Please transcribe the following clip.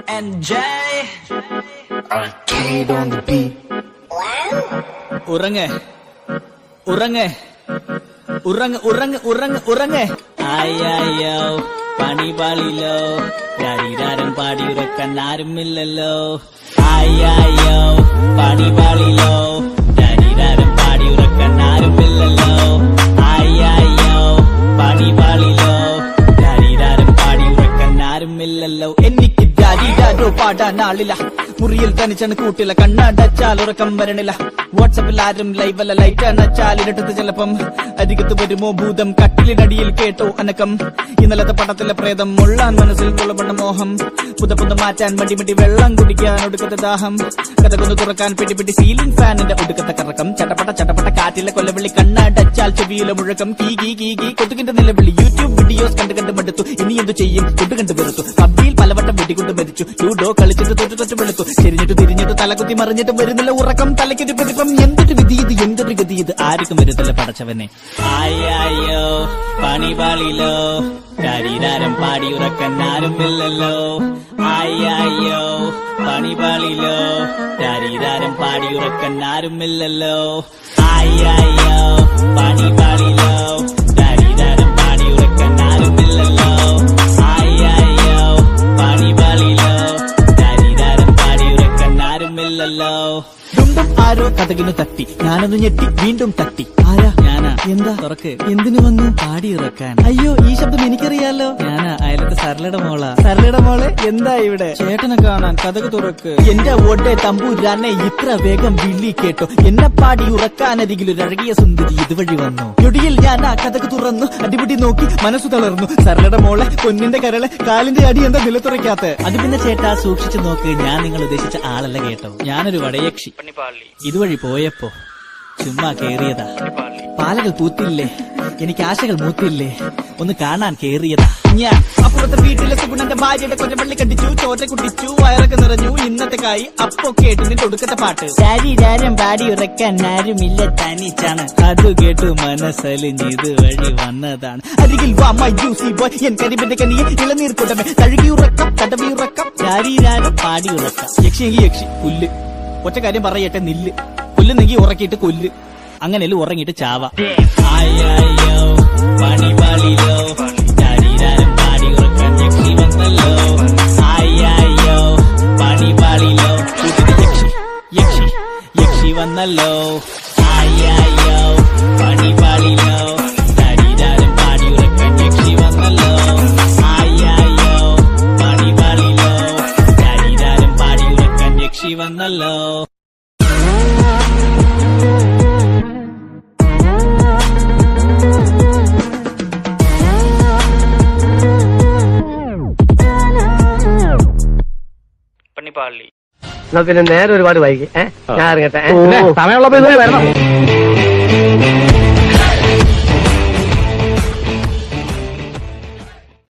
NJ Arcade on the beat. ഉറങ്ങ് ഉറങ്ങ് ഉറങ്ങ് ഉറങ്ങ് ഉറങ്ങ് ഉറങ്ങ് അയ്യോ പണി പാളിലോ ശരീരം പാടി ഉറക്കാൻ ആരുമില്ലല്ലോ അയ്യോ പണി പാളിലോ ശരീരം പാടി ഉറക്കാൻ ആരുമില്ലല്ലോ അയ്യോ പണി പാളിലോ ശരീരം പാടി ഉറക്കാൻ ആരുമില്ലല്ലോ എനിക്ക് ജാരിജാരോ പാടാൻ ആളില്ല മുറിയിൽ തനിച്ചാണ് കൂട്ടില്ല കണ്ണടച്ചാൽ ഉറക്കം വരണില്ല വാട്സാപ്പിൽ ആരും ലൈവല്ല ലൈറ്റ് അണച്ചാൽ ഇരട്ടത്ത് ചിലപ്പം അരികത്ത് വരുമോ ഭൂതം കട്ടിലിനടിയിൽ കേട്ടോ അനക്കം ഇന്നലത്തെ പടത്തിലെ പ്രേതം മുള്ളാൻ മനസ്സിൽ തുളപണ്ണ മോഹം പുത മാറ്റാൻ മടി വെള്ളം കുടിക്കാൻ ഒടുക്കത്തെ ദാഹം കഥകൊന്ന് തുറക്കാൻ പെട്ടി സീലിംഗ് ഫാനിന്റെ ഒടുക്കത്തെ കറക്കം ചട്ടപ്പട്ട കാറ്റിലെ കൊല്ലവിളി കണ്ണടച്ചാൽ ചെവിയിലെ മുഴക്കം കീ കൊതുകിന്റെ നിലവിളി യൂട്യൂബ് വീഡിയോസ് കണ്ട് മടുത്തു ഇനി എന്തു ചെയ്യും ഫുഡ് കണ്ടു വെറുത്തു പബ്ജിയിൽ പലവട്ടം വെട്ടിക്കൊണ്ട് മരിച്ചു ലൂഡോ കളിച്ചിട്ട് തൊട്ട് വെളുത്തു ചെരിഞ്ഞിട്ട് തിരിഞ്ഞിട്ട് തലകുത്തി മറിഞ്ഞിട്ട് വരുന്നില്ല ഉറക്കം തലയ്ക്കൊരു പ്രതിപ്പം എന്തൊരു വിധി ഇത് എന്തൊരു ഗതി ഇത് ആർക്കും വരുന്നില്ല പടച്ചവനെ അയ്യോ പണി പാളിലോ ശരീരം പാടി ഉറക്കാൻ ആരുമില്ലല്ലോ അയ്യോ പണി പാളിലോ ശരീരം പാടി ഉറക്കാൻ ആരുമില്ലല്ലോ അയ്യോ പണി പാളിലോ ശരീരം പാടി ഉറക്കാൻ ആരുമില്ലല്ലോ അയ്യോ പണി പാളിലോ ശരീരം പാടി ഉറക്കാൻ ആരുമില്ലല്ലോ വീണ്ടും ആരോ കഥകിന് തട്ടി ഞാനൊന്ന് ഞെട്ടി വീണ്ടും തട്ടി ആരാ ഞാനാ എന്താ തുറക്ക് എന്തിനു വന്നു പാടി ഇറക്കാൻ അയ്യോ ഈ ശബ്ദം എനിക്കറിയാലോ ഞാനാ അയലത്തെ സരളയുടെ മോളെ എന്താ ഇവിടെ ചേട്ടനെ കാണാൻ കഥക് തുറക്ക് എന്റെ ഓട്ടെ തമ്പൂരാനെ ഇത്ര വേഗം വിളി കേട്ടോ എന്നെ പാടി ഉറക്കാനരികിലൊരു അഴകിയ സുന്ദരി ഇതുവഴി വന്നു ഞൊടിയിൽ ഞാൻ ആ കഥക് തുറന്നു അടിപിടി നോക്കി മനസ്സു തളർന്നു സരളയുടെ മോളെ പൊന്നിന്റെ കരളെ കാലിന്റെ അടി എന്താ നിലത്തുറയ്ക്കാത്ത അത് പിന്നെ ചേട്ടാ സൂക്ഷിച്ചു നോക്ക് ഞാൻ നിങ്ങൾ ഉദ്ദേശിച്ച ആളല്ല കേട്ടോ ഞാനൊരു വടയക്ഷി ഇതുവഴി പോയപ്പോ ചുമ്മാ കേറിയതാ പാലകൾ പൂത്തില്ലേ എനിക്ക് ആശകൾ മൂത്തില്ലേ ഒന്ന് കാണാൻ കേറിയതാ ഞാൻ അപ്പുറത്തെ വീട്ടിലെ സുഗുണന്റെ ഭാര്യയുടെ കൊല്ലപ്പള്ളി കണ്ടിച്ചു ചോറ്റ കുട്ടിച്ചു വയറൊക്കെ നിറഞ്ഞു ഇന്നത്തെ കായി അപ്പൊ കേട്ടു നിന്റെ ഒടുക്കത്തെ പാട്ട് ശരീരം പാടി ഉറക്കാൻ ആരുമില്ല തനിച്ചാണ് അത് കേട്ടു മനസ്സലിഞ്ഞ് ഇതുവഴി വന്നതാണ് അരികിൽ വാ മൈ ജ്യൂസി ബോയ് എൻ കരിമ്പിന്റെ കനിയെ ഇളനീർ കുടമേ തഴുകി ഉറക്കം തടവി ഉറക്കം ശരീരം പാടി ഉറക്കം യക്ഷി പുല്ല് ഒറ്റ കാര്യം പറയട്ടെ നില്ല് കൊല്ലുന്നെങ്കിൽ ഉറക്കിയിട്ട് കൊല്ല് അങ്ങനെയല്ലേ ഉറങ്ങിയിട്ട് ചാവ അയ്യോ പണി പാളിലോ ശരീരം പാടി ഉറക്കാൻ യക്ഷി വന്നല്ലോ അയ്യോ പണി പാളിലോ യക്ഷി വന്നല്ലോ അയ്യോ പണി പാളിലോ ശരീരം പാടി ഉറക്കാൻ യക്ഷി വന്നല്ലോ അയ്യോ പണി പാളിലോ ശരീരം പാടി ഉറക്കാൻ യക്ഷി വന്നല്ലോ പിന്നെ നേരെ ഒരുപാട് വൈകി ഞാൻ ഇറങ്ങട്ടെ സമയമുള്ളപ്പോ ഇത് വരണം.